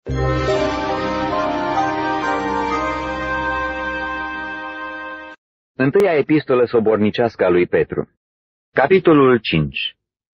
Întâia epistolă sobornicească a lui Petru. Capitolul 5.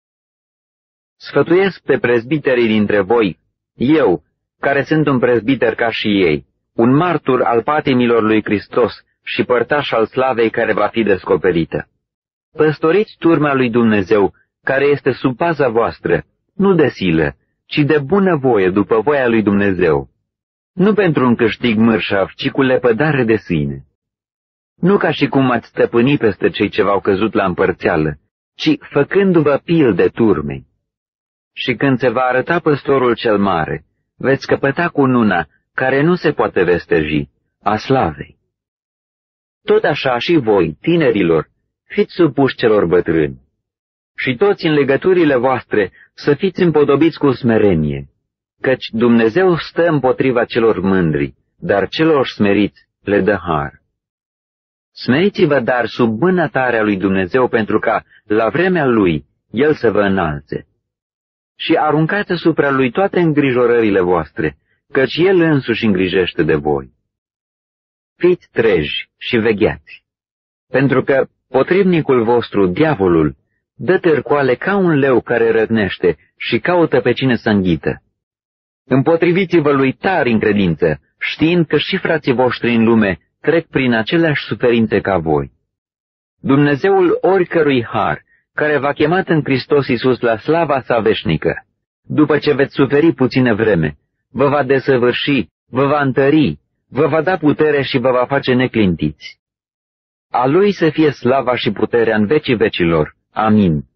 Sfătuiesc pe prezbiterii dintre voi, eu, care sunt un prezbiter ca și ei, un martur al patimilor lui Hristos și părtaș al slavei care va fi descoperită. Păstoriți turma lui Dumnezeu, care este sub paza voastră, nu de silă, ci de bună voie după voia lui Dumnezeu. Nu pentru un câștig mărșav, ci cu lepădare de sine. Nu ca și cum ați stăpâni peste cei ce v-au căzut la împărțeală, ci făcându-vă pilde turmei. Și când se va arăta păstorul cel mare, veți căpăta cununa care nu se poate vesteji, a slavei. Tot așa și voi, tinerilor, fiți supuși celor bătrâni. Și toți în legăturile voastre să fiți împodobiți cu smerenie, căci Dumnezeu stă împotriva celor mândri, dar celor smeriți le dă har. Smeriți-vă dar sub mâna tare a lui Dumnezeu pentru ca, la vremea Lui, El să vă înalțe. Și aruncați asupra Lui toate îngrijorările voastre, căci El însuși îngrijește de voi. Fiți treji și vegheați, pentru că potrivnicul vostru, diavolul, dă târcoale ca un leu care răgnește și caută pe cine să înghită. Împotriviți-vă lui tari în credință, știind că și frații voștri în lume trec prin aceleași suferințe ca voi. Dumnezeul oricărui har, care v-a chemat în Hristos Iisus la slava sa veșnică, după ce veți suferi puțină vreme, vă va desăvârși, vă va întări, vă va da putere și vă va face neclintiți. A Lui să fie slava și puterea în vecii vecilor. Amin.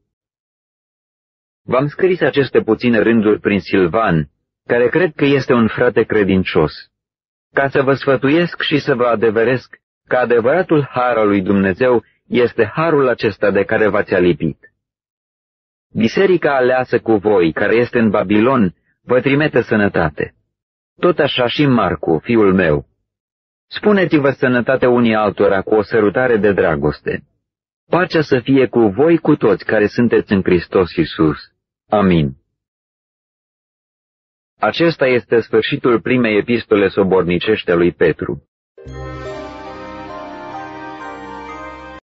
V-am scris aceste puține rânduri prin Silvan, care cred că este un frate credincios, ca să vă sfătuiesc și să vă adeveresc că adevăratul har al lui Dumnezeu este harul acesta de care v-ați alipit. Biserica aleasă cu voi, care este în Babilon, vă trimite sănătate. Tot așa și Marcu, fiul meu. Spuneți-vă sănătate unii altora cu o sărutare de dragoste. Pacea să fie cu voi cu toți care sunteți în Hristos Iisus. Amin. Acesta este sfârșitul primei epistole sobornicești a lui Petru.